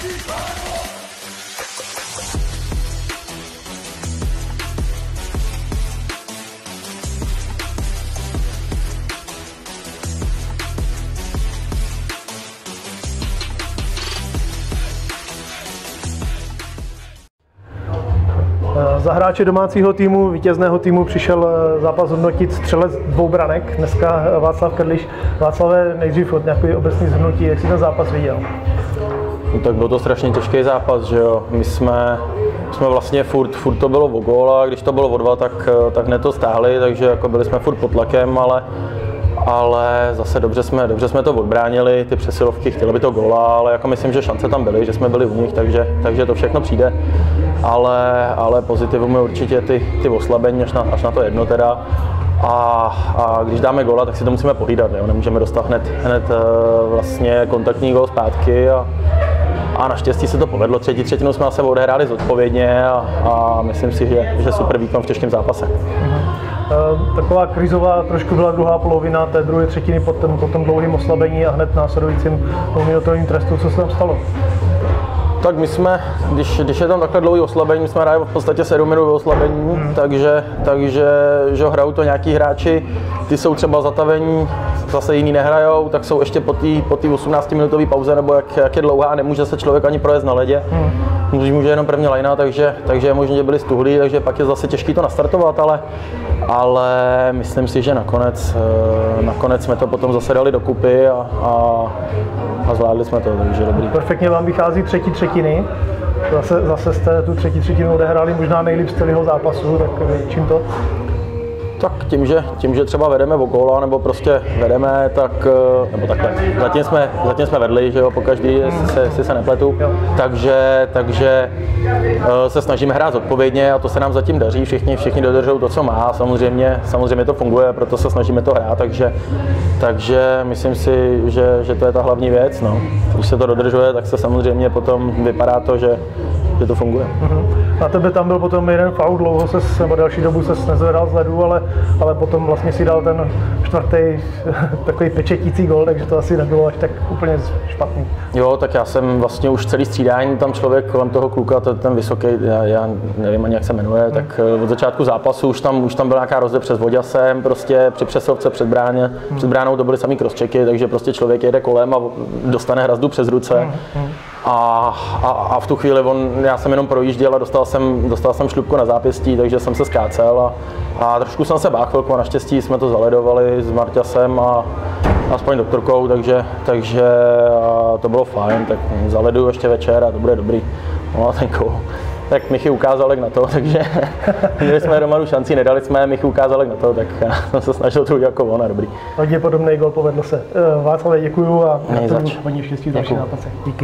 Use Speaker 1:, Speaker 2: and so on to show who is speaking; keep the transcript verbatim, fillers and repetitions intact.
Speaker 1: Za hráče domácího týmu, vítězného týmu přišel zápas hodnotit střelec dvou branek, dneska Václav Krliš. Václave, nejdřív od nějaké obecné shrnutí, jak jsi ten zápas viděl?
Speaker 2: No, tak byl to strašně těžký zápas, že jo. My jsme, jsme vlastně furt, furt to bylo o gól a když to bylo o dva, tak, tak hned to stáhli, takže jako byli jsme furt pod tlakem, ale, ale zase dobře jsme, dobře jsme to odbránili, ty přesilovky, chtěli by to góla, ale jako myslím, že šance tam byly, že jsme byli u nich, takže, takže to všechno přijde. Ale, ale pozitivum je určitě ty, ty oslabení až na, až na to jedno teda. A, a když dáme góla, tak si to musíme pohlídat, jo? Nemůžeme dostat hned, hned vlastně kontaktní gól zpátky. A, a naštěstí se to povedlo. Třetí třetinu jsme se odehráli zodpovědně a, a myslím si, že, že super výkon v těžkém zápase.
Speaker 1: Uh-huh. Taková krizová trošku byla druhá polovina té druhé třetiny po tom, po tom dlouhém oslabení a hned následujícím dvouminutovým trestu. Co se tam stalo?
Speaker 2: Tak my jsme, když, když je tam takhle dlouhý oslabení, my jsme hráli v podstatě sedm minut oslabení, hmm. takže, takže že hrajou to nějaký hráči, ty jsou třeba zatavení, zase jiní nehrajou, tak jsou ještě po té po té osmnáctiminutové pauze, nebo jak, jak je dlouhá, nemůže se člověk ani projet na ledě. Hmm. Může, může jenom první lajna, takže, takže je možné, že byli stuhlí, takže pak je zase těžké to nastartovat, ale, ale myslím si, že nakonec, nakonec jsme to potom zase dali dokupy a, a, a zvládli jsme to, takže dobrý.
Speaker 1: Perfektně vám vychází třetí třetiny, zase, zase jste tu třetí třetinu odehráli možná nejlíp z celého zápasu, tak čím to?
Speaker 2: Tak tím, že, tím, že třeba vedeme o góla, nebo prostě vedeme, tak, nebo takhle, zatím jsme, zatím jsme vedli, že jo, po každý, jestli se, jestli se nepletu, takže, takže se snažíme hrát zodpovědně a to se nám zatím daří, všichni, všichni dodržují to, co má, samozřejmě, samozřejmě to funguje, proto se snažíme to hrát, takže, takže myslím si, že, že to je ta hlavní věc, no. Když se to dodržuje, tak se samozřejmě potom vypadá to, že, že to funguje.
Speaker 1: Na tebe tam byl potom jeden faul, dlouho ses, nebo další dobu ses nezvedal z ledu, ale, ale potom vlastně si dal ten čtvrtý takový pečetící gól, takže to asi nebylo až tak úplně špatný.
Speaker 2: Jo, tak já jsem vlastně už celý střídání, tam člověk kolem toho kluka, ten vysoký, já, já nevím ani jak se jmenuje, hmm. tak od začátku zápasu už tam, už tam byla nějaká rozdě přes Voďasem, prostě při přesovce před, bráně, hmm. před bránou to byly samý crosschecky, takže prostě člověk jede kolem a dostane hrazdu přes ruce. Hmm. Hmm. A, a, a v tu chvíli on, já jsem jenom projížděl a dostal jsem, dostal jsem šlupku na zápěstí, takže jsem se skácel a, a trošku jsem se bál chvilku a naštěstí jsme to zaledovali s Marťasem a, a s paní doktorkou, takže, takže a to bylo fajn, tak zaleduju ještě večer a to bude dobrý. No a ten gól. Tak Michy ukázal jak na to, takže měli jsme Romanu šanci, nedali jsme, Michy ukázal jak na to, tak já jsem se snažil to udělat jako on a dobrý.
Speaker 1: Hodně podobný gól, povedlo se. Václave, děkuju a hodně štěstí v další zápase. Díky.